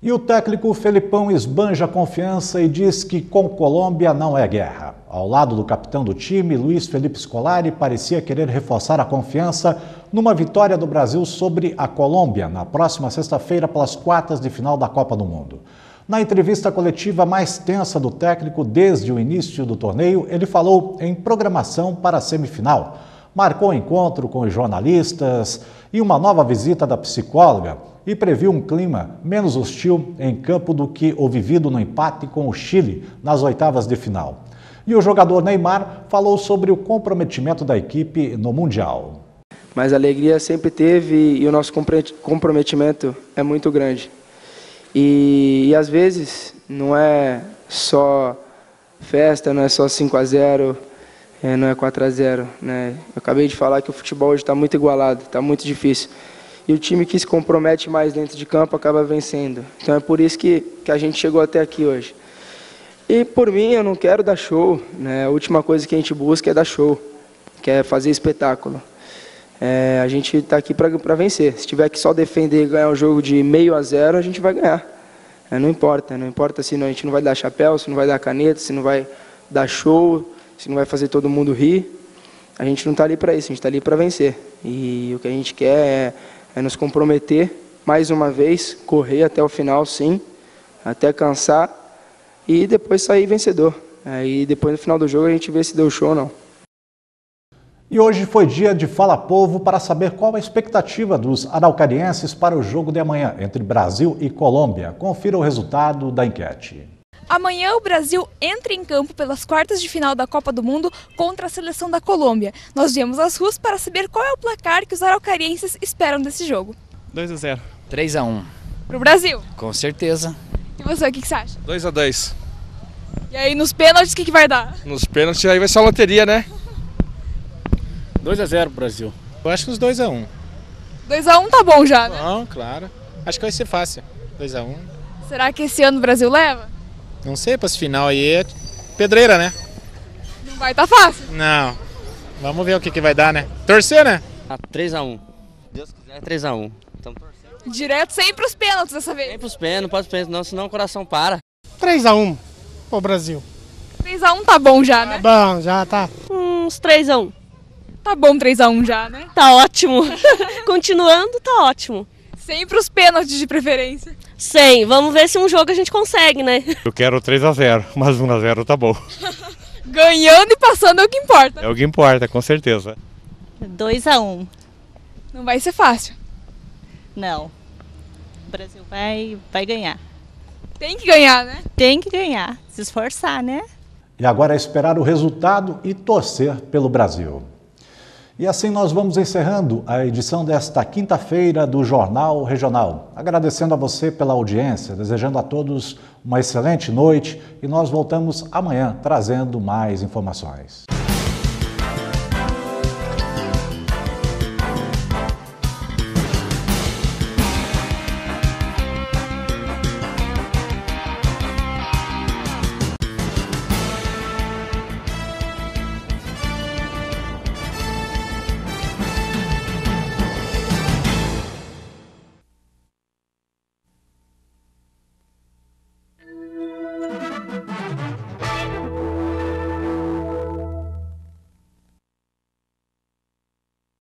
E o técnico Felipão esbanja confiança e diz que com Colômbia não é guerra. Ao lado do capitão do time, Luiz Felipe Scolari, parecia querer reforçar a confiança numa vitória do Brasil sobre a Colômbia na próxima sexta-feira pelas quartas de final da Copa do Mundo. Na entrevista coletiva mais tensa do técnico desde o início do torneio, ele falou em programação para a semifinal. Marcou encontro com os jornalistas e uma nova visita da psicóloga e previu um clima menos hostil em campo do que o vivido no empate com o Chile nas oitavas de final. E o jogador Neymar falou sobre o comprometimento da equipe no Mundial. Mas a alegria sempre teve e o nosso comprometimento é muito grande. E às vezes não é só festa, não é só 5-0, não é 4-0. Né? Eu acabei de falar que o futebol hoje está muito igualado, está muito difícil. E o time que se compromete mais dentro de campo acaba vencendo. Então é por isso que a gente chegou até aqui hoje. E por mim eu não quero dar show, né? A última coisa que a gente busca é dar show, que é fazer espetáculo. A gente está aqui para vencer. Se tiver que só defender e ganhar um jogo de 0,5-0, a gente vai ganhar. Não importa se a gente não vai dar chapéu, se não vai dar caneta, se não vai dar show, se não vai fazer todo mundo rir. A gente não está ali para isso, a gente está ali para vencer. E o que a gente quer é nos comprometer mais uma vez, correr até o final, sim, até cansar e depois sair vencedor. Aí depois no final do jogo a gente vê se deu show ou não. E hoje foi dia de Fala Povo para saber qual a expectativa dos araucarienses para o jogo de amanhã entre Brasil e Colômbia. Confira o resultado da enquete. Amanhã o Brasil entra em campo pelas quartas de final da Copa do Mundo contra a seleção da Colômbia. Nós viemos às ruas para saber qual é o placar que os araucarienses esperam desse jogo. 2-0. 3-1. Pro Brasil? Com certeza. E você, o que você acha? 2-2. E aí nos pênaltis o que vai dar? Nos pênaltis aí vai ser a loteria, né? 2-0 pro Brasil. Eu acho que uns 2-1. 2-1 tá bom já, né? Não, claro. Acho que vai ser fácil. 2-1. Será que esse ano o Brasil leva? Não sei, para esse final aí é pedreira, né? Não vai tá fácil. Não. Vamos ver o que vai dar, né? Torcer, né? 3-1. Deus quiser, 3-1. Estamos torcendo. Direto sempre os pênaltis dessa vez. Sempre os pênaltis, não pode os pênaltis, não, senão o coração para. 3-1 pro Brasil. 3-1 tá bom já, né? Tá bom, já tá. Uns 3-1. Tá bom 3-1 já, né? Tá ótimo. Continuando, tá ótimo. Sempre os pênaltis de preferência. Sim, vamos ver se um jogo a gente consegue, né? Eu quero 3-0, mas 1-0 tá bom. Ganhando e passando é o que importa. É o que importa, com certeza. 2-1. Não vai ser fácil. Não. O Brasil vai ganhar. Tem que ganhar, né? Tem que ganhar. Se esforçar, né? E agora é esperar o resultado e torcer pelo Brasil. E assim nós vamos encerrando a edição desta quinta-feira do Jornal Regional. Agradecendo a você pela audiência, desejando a todos uma excelente noite e nós voltamos amanhã trazendo mais informações.